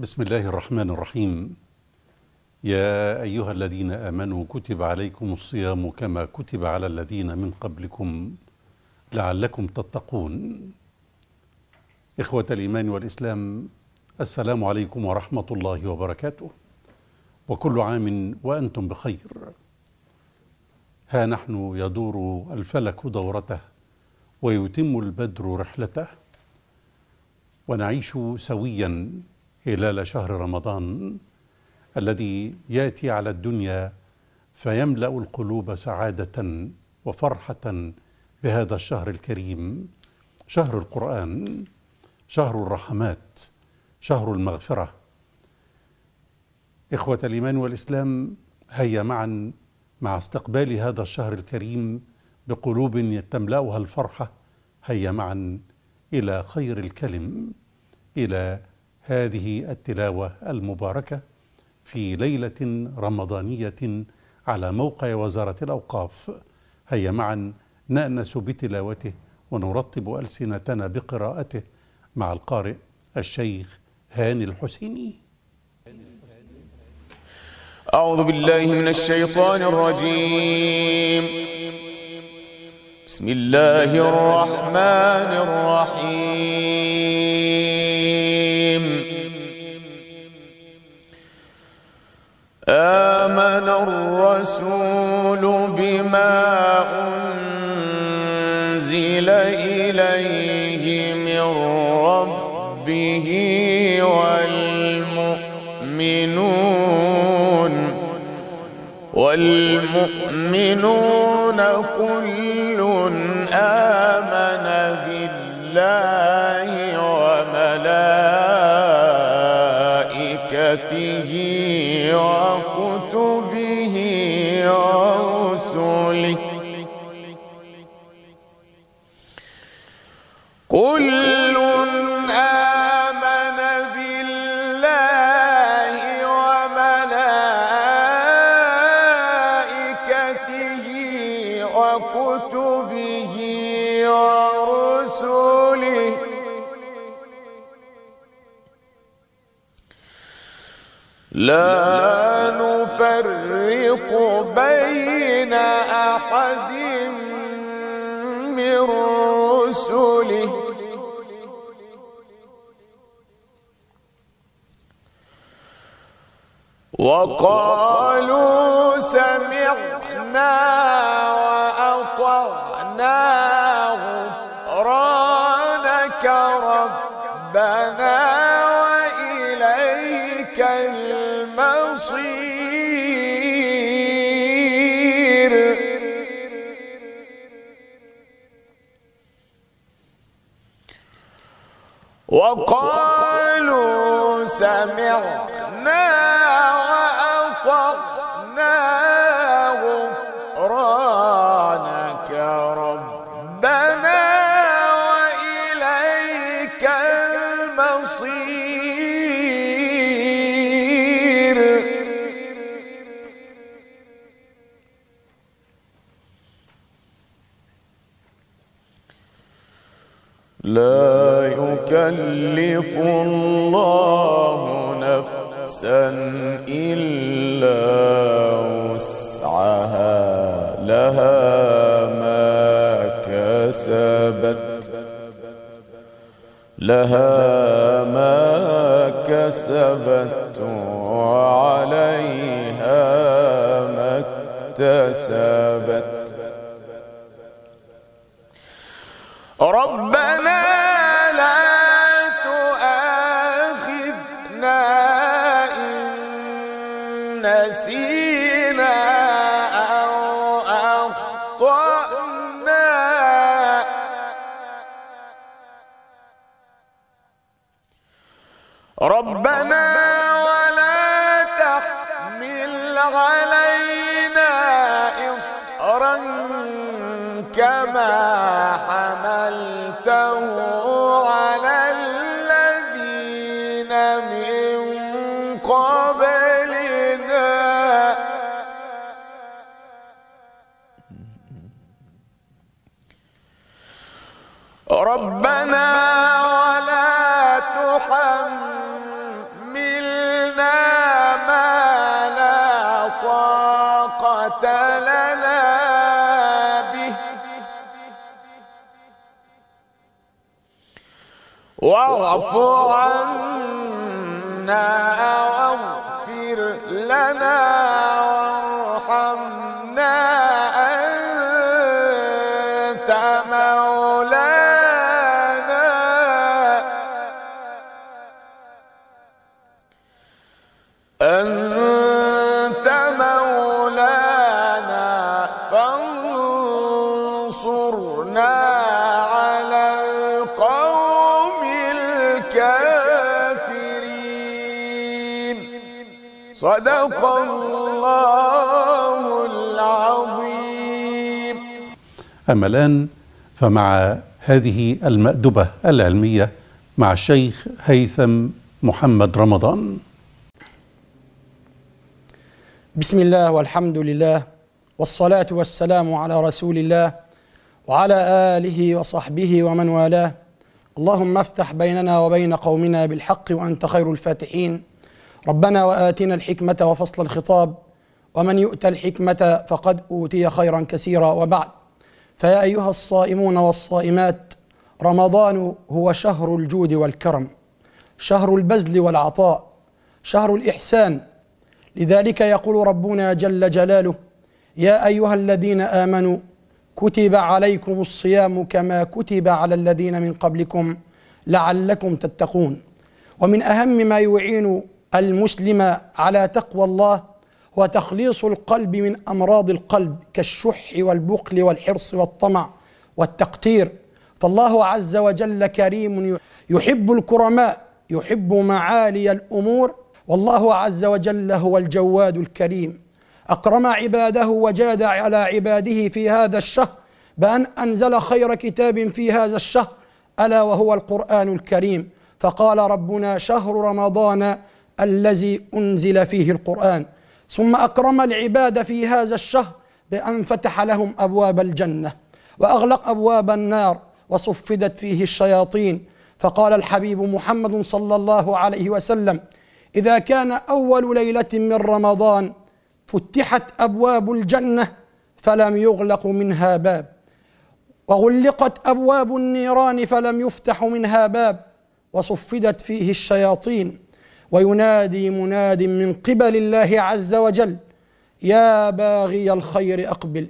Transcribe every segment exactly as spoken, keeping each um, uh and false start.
بسم الله الرحمن الرحيم. يا أيها الذين آمنوا كتب عليكم الصيام كما كتب على الذين من قبلكم لعلكم تتقون. إخوة الإيمان والإسلام، السلام عليكم ورحمة الله وبركاته، وكل عام وأنتم بخير. ها نحن يدور الفلك دورته ويتم البدر رحلته، ونعيش سويا هلال شهر رمضان الذي يأتي على الدنيا فيملأ القلوب سعادة وفرحة بهذا الشهر الكريم، شهر القرآن، شهر الرحمات، شهر المغفرة. إخوة الإيمان والإسلام، هيا معا مع استقبال هذا الشهر الكريم بقلوب تملأها الفرحة، هيا معا إلى خير الكلم، إلى هذه التلاوة المباركة في ليلة رمضانية على موقع وزارة الأوقاف. هيا معا نأنس بتلاوته ونرطب ألسنتنا بقراءته مع القارئ الشيخ هاني الحسيني. أعوذ بالله من الشيطان الرجيم. بسم الله الرحمن الرحيم. آمن الرسول بما أنزل إليه من ربه والمؤمنون والمؤمنون كل آمن بالله وملائكته وكتبه ورسله كل آمن بالله وملائكته وكتبه ورسله لا نفرق بين أحد من رسله وقالوا سمعنا وأطعنا غفرانك ربنا وإليك المصير. وقالوا سمعنا وأطعنا غفرانك ربنا وإليك المصير. لا يكلف الله نفسا إلا وسعها لها ما كسبت لها ما كسبت وعليها ما اكتسبت. ربنا لا تؤاخذنا إن نسينا أو أخطأنا ربنا ولا تحمل علينا إصرا كما حملته على الذين من قبلنا ربنا ولا تحمل واعف عنا واغفر لنا وارحمنا أنت مولانا أنت مولانا فانصرنا على القوم الكافرين. صدق الله العظيم. أما الآن فمع هذه المأدبة العلمية مع الشيخ هيثم محمد رمضان. بسم الله والحمد لله والصلاة والسلام على رسول الله وعلى آله وصحبه ومن والاه. اللهم افتح بيننا وبين قومنا بالحق وأنت خير الفاتحين. ربنا وآتنا الحكمة وفصل الخطاب ومن يؤت الحكمة فقد أوتي خيرا كثيرا. وبعد، فيا أيها الصائمون والصائمات، رمضان هو شهر الجود والكرم، شهر البذل والعطاء، شهر الإحسان. لذلك يقول ربنا جل جلاله: يا أيها الذين آمنوا كتب عليكم الصيام كما كتب على الذين من قبلكم لعلكم تتقون. ومن أهم ما يعين المسلم على تقوى الله هو تخليص القلب من أمراض القلب كالشح والبخل والحرص والطمع والتقتير. فالله عز وجل كريم يحب الكرماء، يحب معالي الأمور، والله عز وجل هو الجواد الكريم. أكرم عباده وجاد على عباده في هذا الشهر بأن أنزل خير كتاب في هذا الشهر ألا وهو القرآن الكريم. فقال ربنا: شهر رمضان الذي أنزل فيه القرآن. ثم أكرم العباد في هذا الشهر بأن فتح لهم أبواب الجنة وأغلق أبواب النار وصفدت فيه الشياطين. فقال الحبيب محمد صلى الله عليه وسلم: إذا كان أول ليلة من رمضان فتحت أبواب الجنة فلم يغلق منها باب، وغلقت أبواب النيران فلم يفتح منها باب، وصفدت فيه الشياطين. وينادي مناد من قبل الله عز وجل: يا باغي الخير أقبل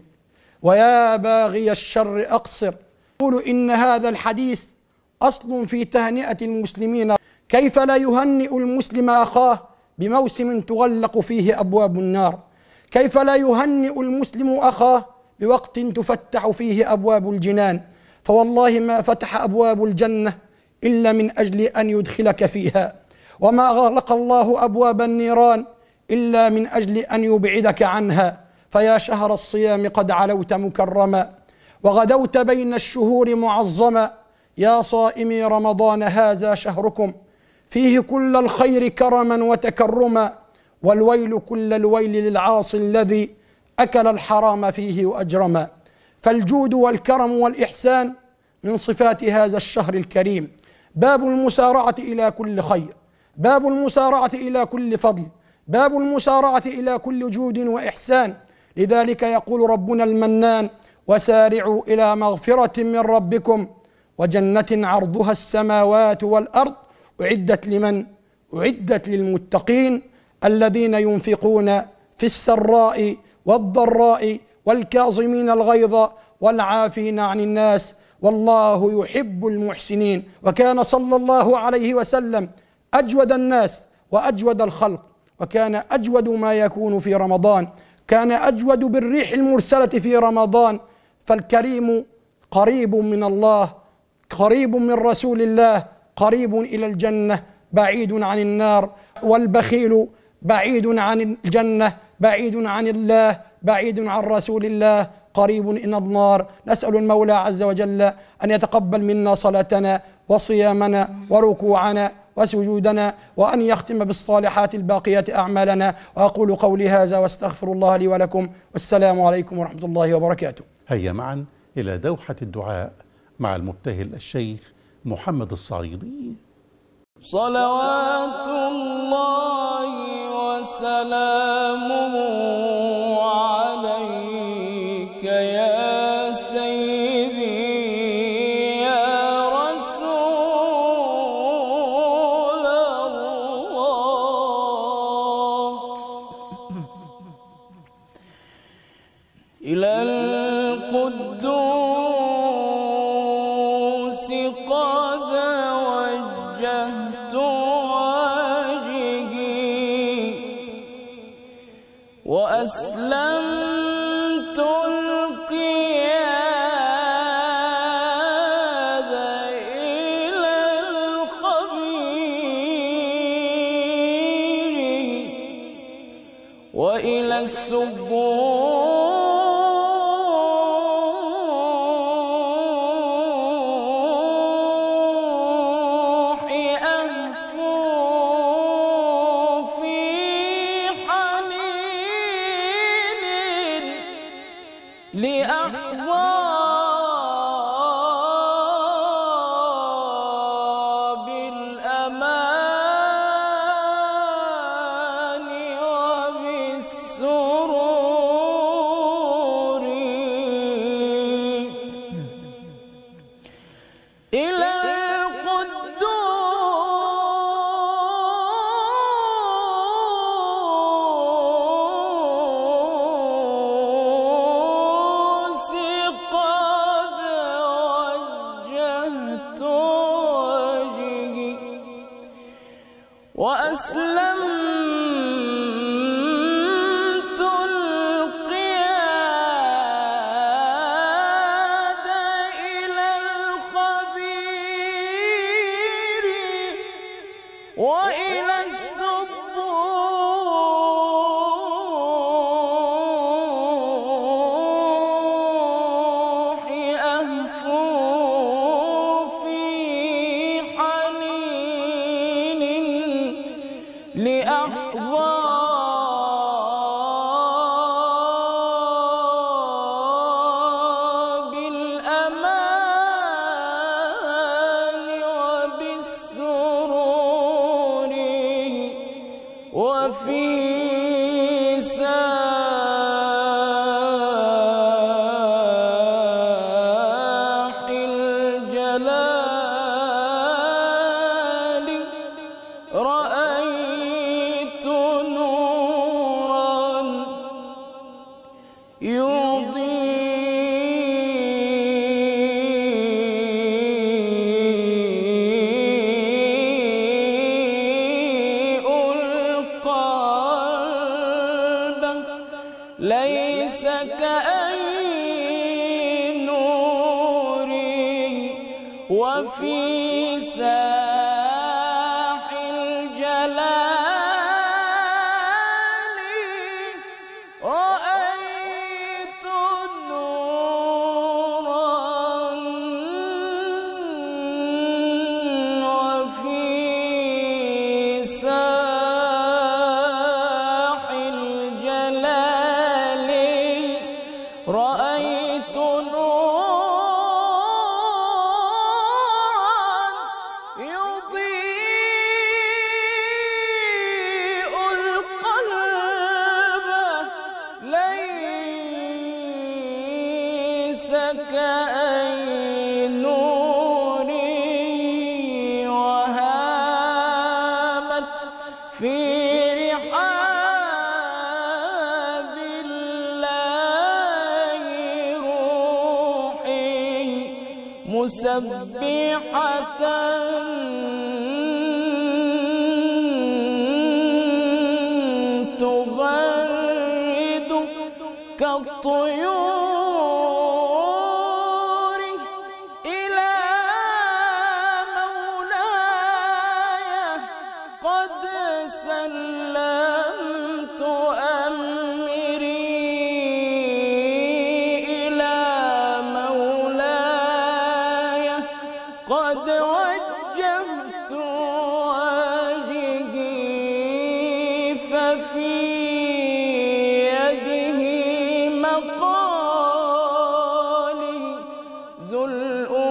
ويا باغي الشر أقصر. يقول إن هذا الحديث أصل في تهنئة المسلمين. كيف لا يهنئ المسلم أخاه بموسم تغلق فيه أبواب النار؟ كيف لا يهنئ المسلم أخاه بوقت تفتح فيه أبواب الجنان؟ فوالله ما فتح أبواب الجنة إلا من أجل أن يدخلك فيها، وما أغلق الله أبواب النيران إلا من أجل أن يبعدك عنها. فيا شهر الصيام قد علوت مكرما وغدوت بين الشهور معظما. يا صائمي رمضان هذا شهركم، فيه كل الخير كرما وتكرما، والويل كل الويل للعاصي الذي أكل الحرام فيه وأجرما. فالجود والكرم والإحسان من صفات هذا الشهر الكريم. باب المسارعة إلى كل خير، باب المسارعة إلى كل فضل، باب المسارعة إلى كل جود وإحسان. لذلك يقول ربنا المنان: وسارعوا إلى مغفرة من ربكم وجنة عرضها السماوات والأرض أعدت لمن؟ أعدت للمتقين الذين ينفقون في السراء والضراء والكاظمين الغيظ والعافين عن الناس والله يحب المحسنين. وكان صلى الله عليه وسلم أجود الناس وأجود الخلق، وكان أجود ما يكون في رمضان، كان أجود بالريح المرسلة في رمضان. فالكريم قريب من الله، قريب من رسول الله، قريب إلى الجنة، بعيد عن النار. والبخيل بعيد عن الجنة، بعيد عن الله، بعيد عن رسول الله، قريب إلى النار. نسأل المولى عز وجل أن يتقبل منا صلاتنا وصيامنا وركوعنا وسجودنا، وأن يختم بالصالحات الباقيات أعمالنا. وأقول قولي هذا واستغفر الله لي ولكم، والسلام عليكم ورحمة الله وبركاته. هيا معا إلى دوحة الدعاء مع المبتهل الشيخ محمد الصعيدي. صلوات الله وسلامه عليك يا سيدي يا رسول قد وجهت وجهي وأسلمت القياد إلى الخبير وإلى السبوح أهفو في حنين لأحظى بالأمان وبالسرور إلى القدوس قد وجهت وجهي وأسلمت القياد إلى الخبير وإلى السبوح أهفو في حنين لأحظى بالأمان وبالسرور وفي ساح الجلال رأيت نورا يضيء القلب ليس كأي نوري وفي ساح الجلال رأيت نورا وفي ساح الجلال رأيت نورا يضيء القلب ليس كأي نوري وهامت في رحاب الله روحي مسبحة تغرد كالطيور إلى مولاي قد سلمت أمري إلى مولاي قد وجهت وجهي ففي يده مقالي ذو الأمور